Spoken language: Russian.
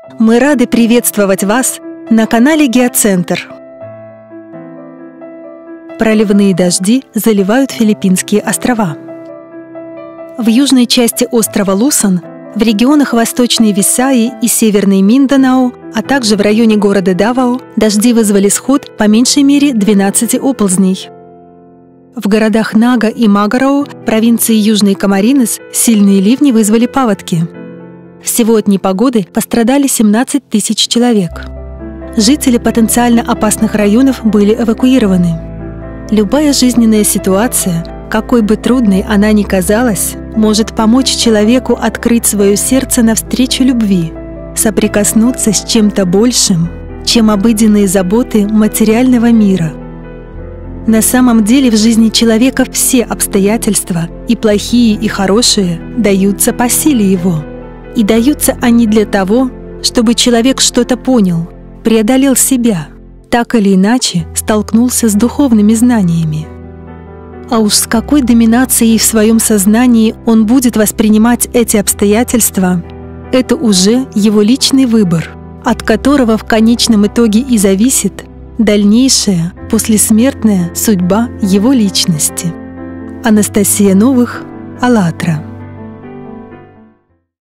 Мы рады приветствовать вас на канале Геоцентр. Проливные дожди заливают Филиппинские острова. В южной части острова Лусон, в регионах Восточной Висаи и Северной Минданао, а также в районе города Давао, дожди вызвали сход по меньшей мере 12 оползней. В городах Нага и Магарао, провинции Южный Камаринес, сильные ливни вызвали паводки. Всего от непогоды пострадали 17 тысяч человек. Жители потенциально опасных районов были эвакуированы. Любая жизненная ситуация, какой бы трудной она ни казалась, может помочь человеку открыть свое сердце навстречу любви, соприкоснуться с чем-то большим, чем обыденные заботы материального мира. На самом деле в жизни человека все обстоятельства, и плохие, и хорошие, даются по силе его. И даются они для того, чтобы человек что-то понял, преодолел себя, так или иначе столкнулся с духовными знаниями. А уж с какой доминацией в своем сознании он будет воспринимать эти обстоятельства, это уже его личный выбор, от которого в конечном итоге и зависит дальнейшая послесмертная судьба его личности. Анастасия Новых, АЛЛАТРА.